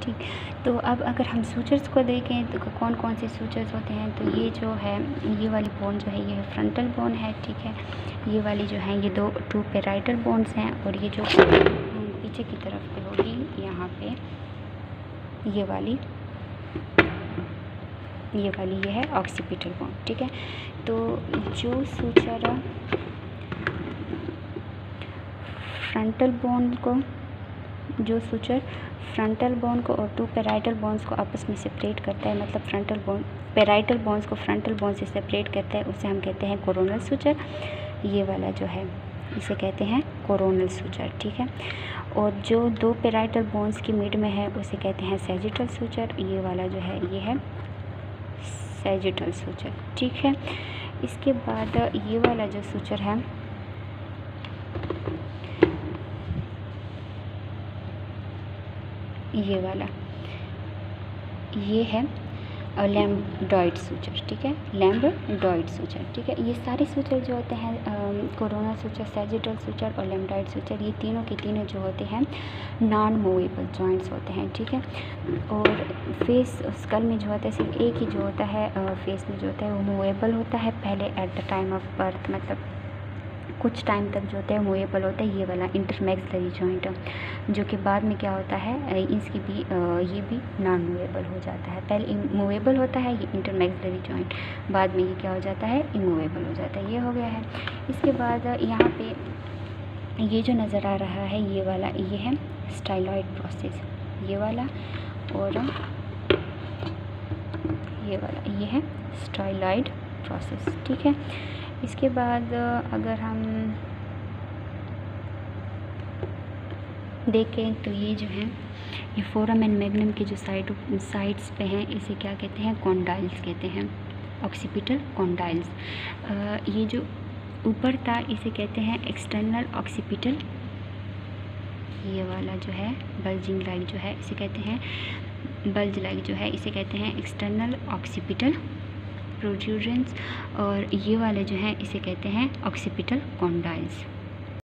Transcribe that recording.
ठीक। तो अब अगर हम सूचर्स को देखें तो कौन कौन से सूचर्स होते हैं, तो ये जो है ये वाली बोन जो है ये फ्रंटल बोन है, ठीक है। ये वाली जो है ये टू पैराइटल बोन्स हैं, और ये जो पीछे की तरफ पे होगी यहाँ पे ये वाली ये है ऑक्सीपिटल बोन, ठीक है। तो जो सूचर फ्रंटल बोन को और टू पैराइटल बोन्स को आपस में सेपरेट करता है, मतलब पैराइटल बोन्स को फ्रंटल बोन से सेपरेट करता है, उसे हम कहते हैं कोरोनल सूचर। ये वाला जो है इसे कहते हैं कोरोनल सूचर, ठीक है। और जो दो पैराइटल बोन्स की मिड में है उसे कहते हैं सैजिटल सूचर। ये वाला जो है ये है सैजिटल सूचर, ठीक है। इसके बाद ये वाला जो सूचर है ये वाला ये है लैम्बडॉइड सूचर, ठीक है। लैम्बडॉइड सूचर, ठीक है। ये सारे सूचर जो होते हैं कोरोनल सूचर, सैजिटल सूचर और लैम्बडॉइड सूचर, ये तीनों के तीनों जो होते हैं नॉन मूवेबल जॉइंट्स होते हैं, ठीक है। और फेस स्कल में जो होता है सिर्फ एक ही जो होता है फेस में जो होता है वो मूवेबल होता है पहले at the time of birth, मतलब कुछ टाइम तक जो होता है मूवेबल होता है ये वाला इंटरमैक्सिलरी जॉइंट, जो कि बाद में क्या होता है इसकी भी ये भी नॉन मूवेबल हो जाता है। पहले मूवेबल होता है ये इंटरमैक्सिलरी जॉइंट, बाद में ये क्या हो जाता है इमूवेबल हो जाता है। ये हो गया है। इसके बाद यहाँ पे ये जो नज़र आ रहा है ये वाला ये है स्टाइलॉइड प्रोसेस, ये वाला, और ये वाला ये है स्टाइलॉइड प्रोसेस, ठीक है। इसके बाद अगर हम देखें तो ये जो है ये फोरम एंड मैग्नम के जो साइड्स पे हैं इसे क्या कहते हैं कॉन्डाइल्स कहते हैं, ऑक्सीपिटल कॉन्डाइल्स। ये जो ऊपर था इसे कहते हैं एक्सटर्नल ऑक्सीपिटल, ये वाला जो है बल्जिंग लाइक जो है इसे कहते हैं बल्ज लाइक जो है इसे कहते हैं एक्सटर्नल ऑक्सीपिटल प्रोट्रूजन्स, और ये वाले जो हैं इसे कहते हैं ऑक्सीपिटल कॉन्डाइल्स।